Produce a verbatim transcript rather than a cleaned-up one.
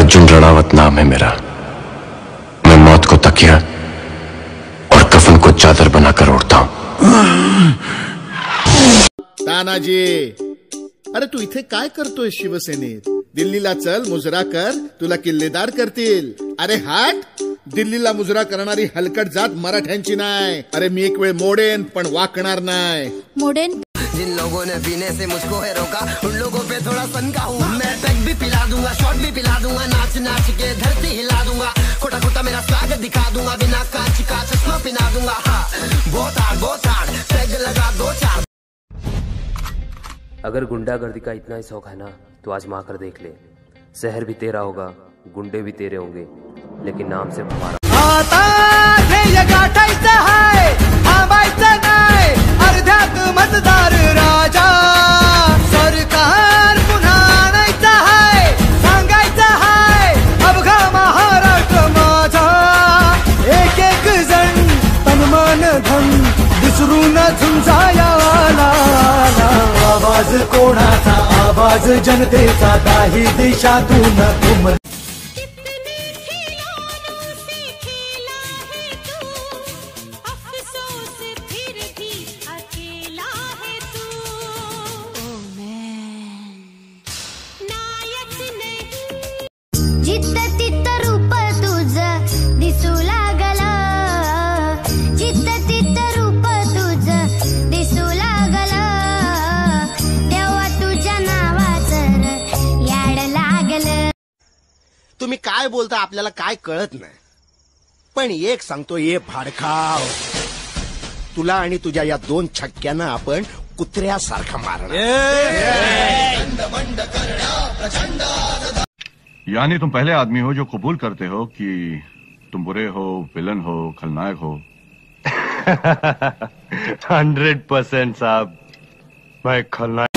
अर्जुन रणावत नाम है मेरा। मैं मौत को तकिया और कफन को चादर बनाकर ओढ़ता हूं। तानाजी, अरे तू इथे काय करतोय शिवसेनेत? दिल्लीला चल, मुजरा कर, तुला किल्लेदार करतील। अरे हाट, दिल्लीला मुजरा करणारी हलकट जात मराठ्यांची नाही। अरे मी एक वेळ मोडेन पण वाकणार नाही। मोडेन? जिन लोगों ने पीने से मुझको है रोका, उन लोगों पे थोड़ा सनका हूँ मैं। पैक भी पिला दूंगा, शॉट भी पिला दूंगा, नाच नाच के धरती हिला दूंगा। खोटा खोटा मेरा स्वागत दिखा दूंगा, बिना कांच का चश्मा पिला दूंगा। हाँ, बहुत हार्ड बहुत हार्ड, पैग लगा दो चार। अगर गुंडागर्दी का इतना ही शौक है ना तो आजमा कर देख ले। शहर भी तेरा होगा, गुंडे भी तेरे होंगे, लेकिन नाम से हमारा। आता ध्येय गाठायचं हाय, थांबायचं नाही, अर्ध्यात मतदार राजा। सरकार पुन्हा आणायचं हाय, सांगायचं हाय, अवघा महाराष्ट्र माझा। एक एक जण तन मन धन विसरून झुंजायला। आवाज कोणाचा, आवाज जनतेचा, काही दिशातून तुम। जित्त तित्त रूप तुझं दिसू लागला, जित्त तित्त रूप तुझं दिसू लागला, तेव्हा तुझ्या नावाचं याड लागलं। तुम्ही काय बोलता आपल्याला काय कळत नाही, पण एक सांगतो, ये भाडखाव, तुला आणि तुझ्या या दोन छक्क्यांना आपण कुत्र्यासारखा मारणार। यानी तुम पहले आदमी हो जो कबूल करते हो कि तुम बुरे हो, विलन हो, खलनायक हो। हंड्रेड परसेंट साहब, मैं खलनायक